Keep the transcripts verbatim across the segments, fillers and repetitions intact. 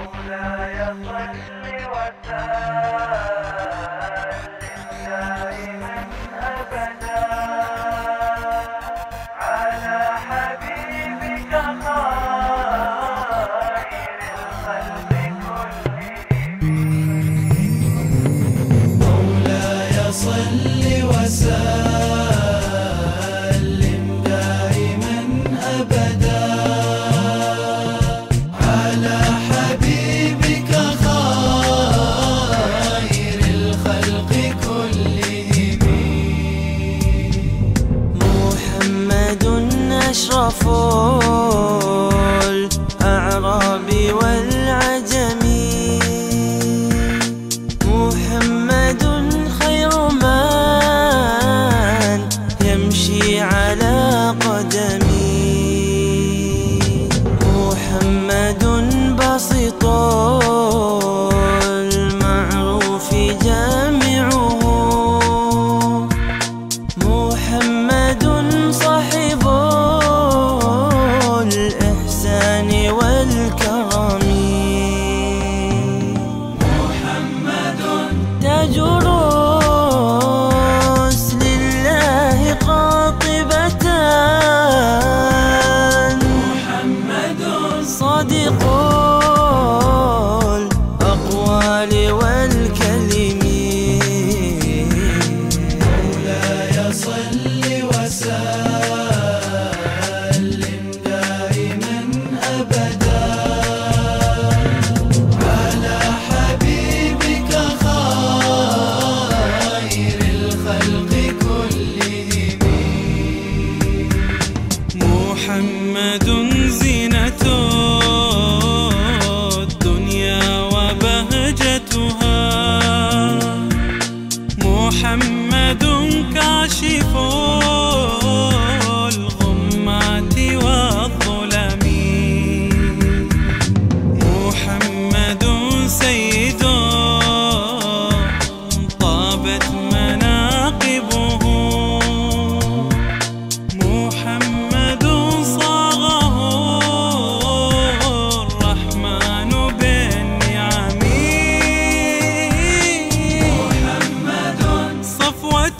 مولاي صل وسلم دائما أبدا على حبيبك خير الخلق كلهم. مولاي صل وسلم دائما أبدا على حبيبك خير الخلق كلهم. محمد أشرف الأعراب والعجم، محمد خير من يمشي على قدمي، محمد بسيط المعروف جامعه، محمد صاحب الإحسان والكرم، محمد تاج رسل الله قاطبة، محمد صادق الأقوال والكلم. مولاي صل وسلم دائما أبدا على حبيبك خير الخلق كلهم. محمد زينة الدنيا وبهجتها، محمد كاشف الغمات والظلم، محمد سيد طابت مناقبه، محمد صاغه الرحمن بالنعم، محمد صفوة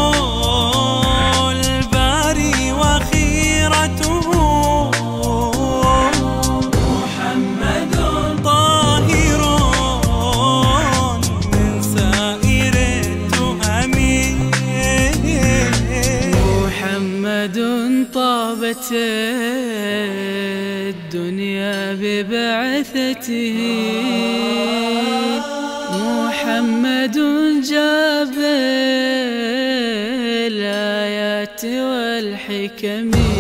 الباري وخيرته، محمد طاهر من سائر التهم، محمد طابت الدنيا ببعثته، محمد جاب الآيات والحكم.